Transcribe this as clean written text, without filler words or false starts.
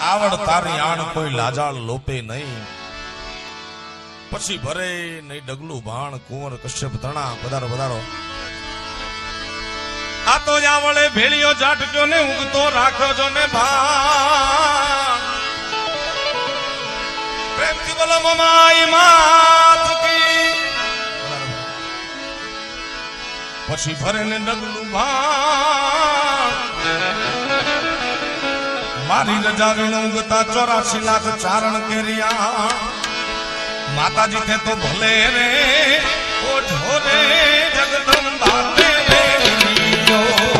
आवड़ तारी आण कोई लाजाळ लोपे नहीं पछी भरे नहीं डगलू बाण कुंवर कश्यप तणा पधारो पधारो आ तो जावळे भेड़ियो जाटक्यो ने उगतो राख्यो जो ने भान प्रेम थी बोलो ममाई मात की पछी भरे ने डगलू बाण मारी रजा ऋण उगता 84 लाख चारण केरिया माता जी थे तो भले रे ओ झोरे जगदम्बा तेरे